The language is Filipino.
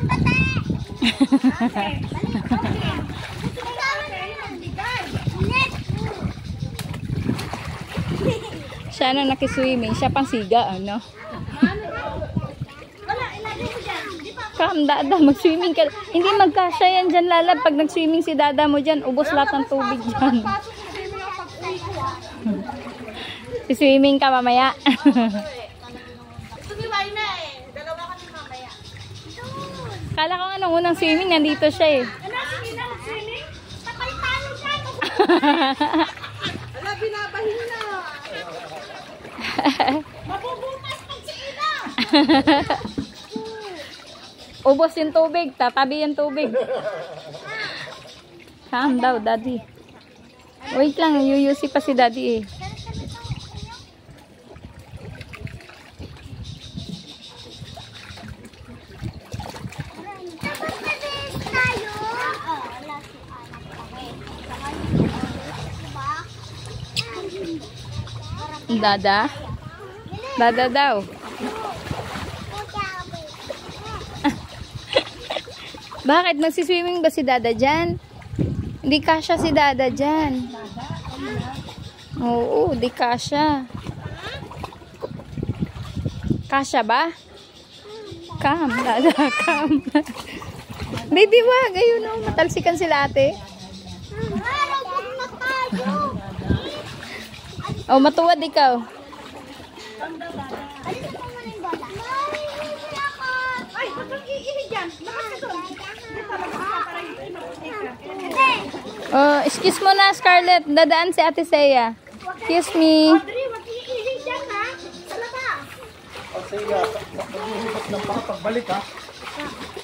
Siya na nakiswimming, siya pang siga, ano? Kam, Dada, mag-swimming ka. Hindi magkasya yan dyan, Lala. Pag nag-swimming si Dada mo dyan, ubos lahat ng tubig dyan. Si-swimming ka mamaya. Sumiway na eh. Dalawa kami mamaya. Kala ko nga nung unang swimming, nandito siya eh. Ano, sige na mag-swimming? Patay talo siya. Ala, binabahin na. Mabubutas pag si Ina. Ubos yung tubig, tatabi yung tubig. Calm daw, Daddy. Wait lang, yuyusi pa si Daddy eh. Dada? Dada daw. Bakit? Magsiswimming ba si Dada dyan? Hindi kasya si Dada dyan. Oo, di kasya. Kasya ba? Come, Dada, come. Baby, wag. Ayun o, matalsikan sila ate. Oh, matuwad ikaw. Ay, bakit iihi dyan? Lakas ka doon. Oh, excuse mo na, Scarlett. Dadaan si Ate Seya. Excuse me. Audrey, wag iihi dyan ha. Sa labas. O sige, mag-ihipot ng pagbalik ha.